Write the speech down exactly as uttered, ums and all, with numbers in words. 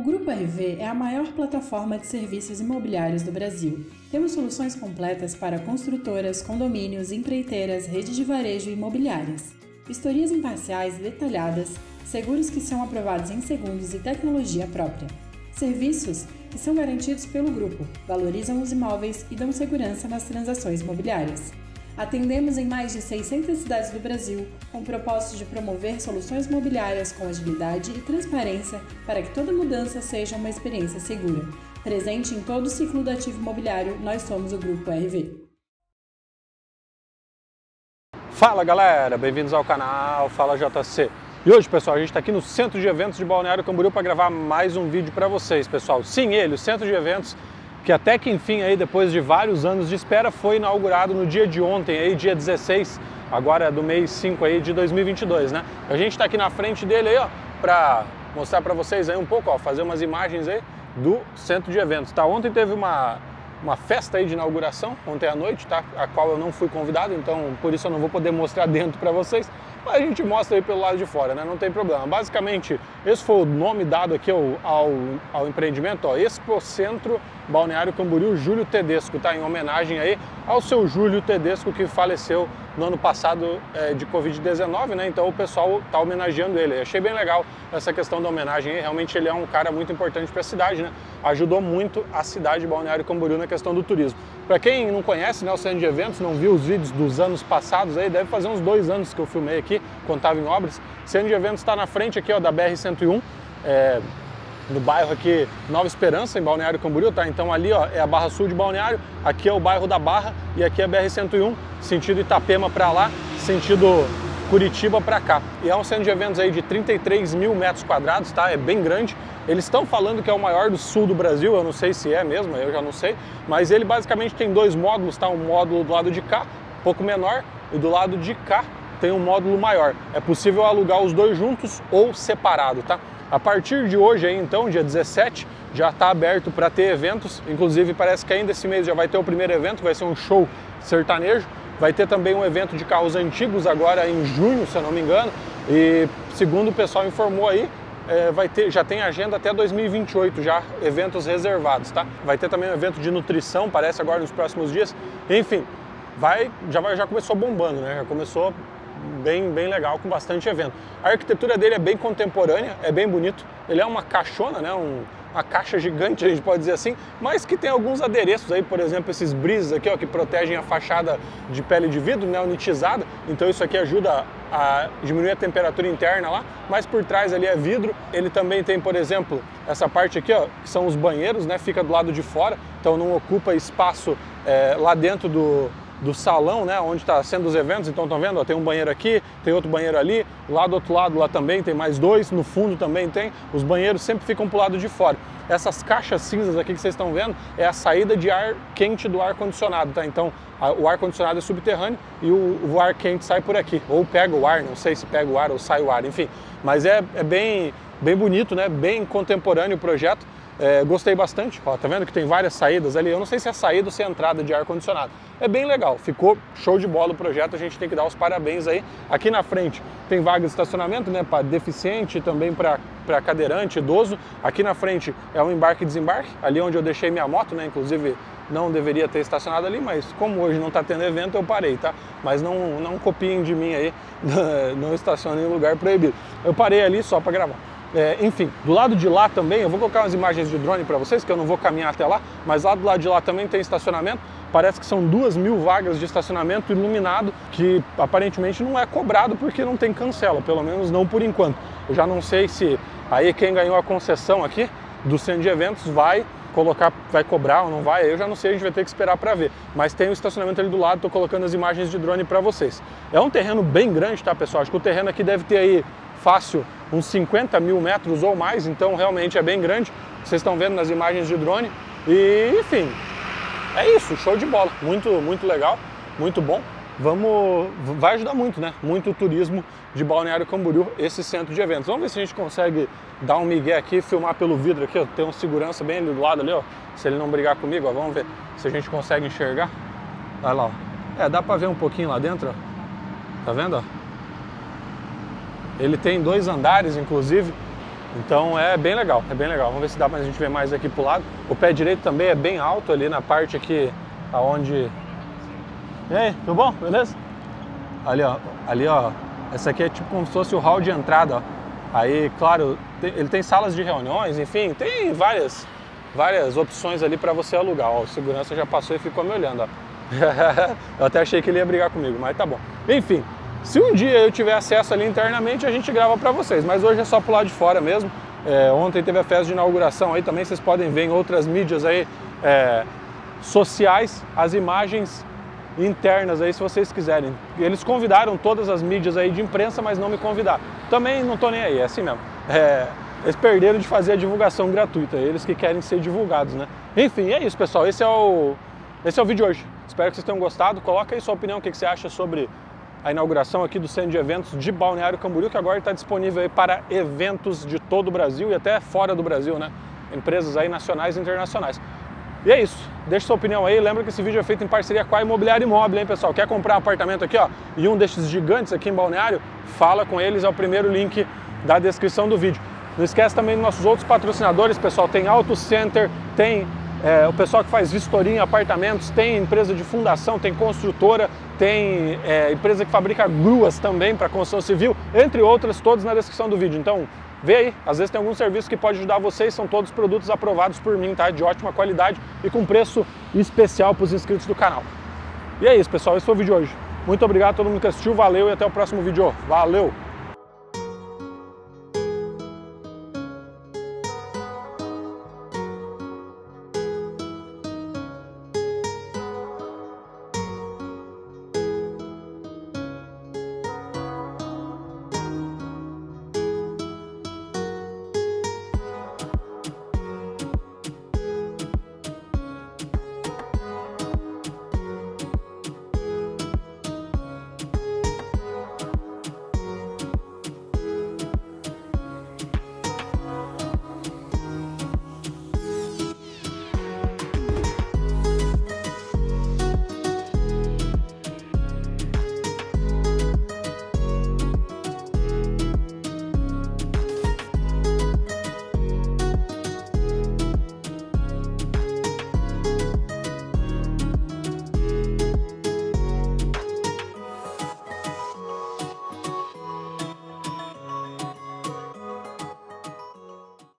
O Grupo R V é a maior plataforma de serviços imobiliários do Brasil. Temos soluções completas para construtoras, condomínios, empreiteiras, redes de varejo e imobiliárias. Vistorias imparciais e detalhadas, seguros que são aprovados em segundos e tecnologia própria. Serviços que são garantidos pelo grupo, valorizam os imóveis e dão segurança nas transações imobiliárias. Atendemos em mais de seiscentas cidades do Brasil, com o propósito de promover soluções imobiliárias com agilidade e transparência para que toda mudança seja uma experiência segura. Presente em todo o ciclo do ativo imobiliário, nós somos o Grupo R V. Fala galera, bem-vindos ao canal Fala J C. E hoje, pessoal, a gente está aqui no Centro de Eventos de Balneário Camboriú para gravar mais um vídeo para vocês, pessoal. Sim, ele, o Centro de Eventos, que até que enfim, aí, depois de vários anos de espera, foi inaugurado no dia de ontem, aí, dia dezesseis, agora do mês cinco aí, de dois mil e vinte e dois, né? A gente está aqui na frente dele aí, ó, para mostrar para vocês aí um pouco, ó, fazer umas imagens aí do Centro de Eventos, tá? Ontem teve uma, uma festa aí de inauguração, ontem à noite, tá? A qual eu não fui convidado, então por isso eu não vou poder mostrar dentro para vocês, mas a gente mostra aí pelo lado de fora, né? Não tem problema. Basicamente, esse foi o nome dado aqui ao, ao, ao empreendimento, ó, Expo Centro Balneário Camboriú Júlio Tedesco, tá? Em homenagem aí ao seu Júlio Tedesco, que faleceu no ano passado é, de covid dezenove, né? Então o pessoal tá homenageando ele. Eu achei bem legal essa questão da homenagem aí. Realmente ele é um cara muito importante para a cidade, né? Ajudou muito a cidade de Balneário Camboriú na questão do turismo. Para quem não conhece, né, o Centro de Eventos, não viu os vídeos dos anos passados aí, deve fazer uns dois anos que eu filmei aqui, quando estava em obras. O Centro de Eventos está na frente aqui, ó, da B R cento e um, é, no bairro aqui Nova Esperança, em Balneário Camboriú, tá? Então ali, ó, é a Barra Sul de Balneário, aqui é o bairro da Barra e aqui é a B R cento e um, sentido Itapema para lá, sentido Curitiba para cá. E é um centro de eventos aí de trinta e três mil metros quadrados, tá? É bem grande. Eles estão falando que é o maior do sul do Brasil, eu não sei se é mesmo, eu já não sei, mas ele basicamente tem dois módulos, tá? Um módulo do lado de cá, um pouco menor, e do lado de cá tem um módulo maior. É possível alugar os dois juntos ou separado, tá? A partir de hoje aí, então, dia dezessete, já está aberto para ter eventos, inclusive parece que ainda esse mês já vai ter o primeiro evento, vai ser um show sertanejo, vai ter também um evento de carros antigos agora em junho, se eu não me engano, e segundo o pessoal informou aí, é, vai ter, já tem agenda até dois mil e vinte e oito, já eventos reservados, tá? Vai ter também um evento de nutrição, parece agora nos próximos dias, enfim, vai, já, vai, já começou bombando, né? Já começou bem, bem legal, com bastante evento. A arquitetura dele é bem contemporânea, é bem bonito, ele é uma caixona, né? Um, uma caixa gigante, a gente pode dizer assim, mas que tem alguns adereços aí, por exemplo, esses brises aqui, ó, que protegem a fachada de pele de vidro, né, unitizada, então isso aqui ajuda a diminuir a temperatura interna lá, mas por trás ali é vidro. Ele também tem, por exemplo, essa parte aqui, ó, que são os banheiros, né, fica do lado de fora, então não ocupa espaço é, lá dentro do do salão, né, onde está sendo os eventos. Então estão vendo, ó, tem um banheiro aqui, tem outro banheiro ali, lá do outro lado lá também tem mais dois, no fundo também tem, os banheiros sempre ficam pro lado de fora. Essas caixas cinzas aqui que vocês estão vendo é a saída de ar quente do ar-condicionado, tá? Então a, o ar-condicionado é subterrâneo e o, o ar quente sai por aqui, ou pega o ar, não sei se pega o ar ou sai o ar, enfim. Mas é, é bem, bem bonito, né, bem contemporâneo o projeto. É, gostei bastante, ó, tá vendo que tem várias saídas ali, eu não sei se é saída ou se é entrada de ar-condicionado. É bem legal, ficou show de bola o projeto, a gente tem que dar os parabéns aí. Aqui na frente tem vaga de estacionamento, né, para deficiente, também para cadeirante, idoso. Aqui na frente é um embarque e desembarque, ali onde eu deixei minha moto, né, inclusive não deveria ter estacionado ali, mas como hoje não está tendo evento, eu parei, tá? Mas não, não copiem de mim aí, não estacionem em lugar proibido. Eu parei ali só para gravar. É, enfim, do lado de lá também, eu vou colocar umas imagens de drone para vocês, que eu não vou caminhar até lá, mas lá do lado de lá também tem estacionamento. Parece que são duas mil vagas de estacionamento iluminado, que aparentemente não é cobrado porque não tem cancela, pelo menos não por enquanto. Eu já não sei se aí quem ganhou a concessão aqui do centro de eventos vai colocar, vai cobrar ou não vai, eu já não sei, a gente vai ter que esperar para ver. Mas tem o estacionamento ali do lado, tô colocando as imagens de drone para vocês. É um terreno bem grande, tá, pessoal? Acho que o terreno aqui deve ter aí fácil uns cinquenta mil metros ou mais, então realmente é bem grande. Vocês estão vendo nas imagens de drone. E, enfim, é isso, show de bola. Muito, muito legal, muito bom. Vamos, vai ajudar muito, né? Muito o turismo de Balneário Camboriú, esse centro de eventos. Vamos ver se a gente consegue dar um migué aqui, filmar pelo vidro aqui, ó. Tem um segurança bem ali do lado ali, ó. Se ele não brigar comigo, ó, vamos ver se a gente consegue enxergar. Olha lá, ó. É, dá pra ver um pouquinho lá dentro, ó. Tá vendo, ó? Ele tem dois andares, inclusive. Então é bem legal, é bem legal. Vamos ver se dá pra gente ver mais aqui pro lado. O pé direito também é bem alto ali na parte aqui aonde... E aí, tudo bom? Beleza? Ali, ó, ali, ó. Essa aqui é tipo como se fosse o hall de entrada, ó. Aí, claro, tem, ele tem salas de reuniões, enfim, tem várias, várias opções ali para você alugar. Ó, o segurança já passou e ficou me olhando, ó. Eu até achei que ele ia brigar comigo, mas tá bom. Enfim, se um dia eu tiver acesso ali internamente, a gente grava para vocês, mas hoje é só pro lado de fora mesmo. É, ontem teve a festa de inauguração aí também, vocês podem ver em outras mídias aí é, sociais as imagens internas aí, se vocês quiserem. Eles convidaram todas as mídias aí de imprensa, mas não me convidaram. Também não tô nem aí, é assim mesmo. É, eles perderam de fazer a divulgação gratuita, eles que querem ser divulgados, né? Enfim, é isso, pessoal. Esse é o, esse é o vídeo de hoje. Espero que vocês tenham gostado. Coloca aí sua opinião, o que você acha sobre a inauguração aqui do Centro de Eventos de Balneário Camboriú, que agora está disponível aí para eventos de todo o Brasil e até fora do Brasil, né? Empresas aí nacionais e internacionais. E é isso, deixa sua opinião aí, lembra que esse vídeo é feito em parceria com a Imobiliária Imóvel, hein, pessoal? Quer comprar um apartamento aqui, ó, e um desses gigantes aqui em Balneário? Fala com eles, é o primeiro link da descrição do vídeo. Não esquece também dos nossos outros patrocinadores, pessoal, tem Auto Center, tem é, o pessoal que faz vistoria em apartamentos, tem empresa de fundação, tem construtora, tem é, empresa que fabrica gruas também para construção civil, entre outras, todos na descrição do vídeo. Então, vê aí, às vezes tem algum serviço que pode ajudar vocês, são todos produtos aprovados por mim, tá? De ótima qualidade e com preço especial para os inscritos do canal. E é isso, pessoal, esse foi o vídeo de hoje. Muito obrigado a todo mundo que assistiu, valeu e até o próximo vídeo. Valeu!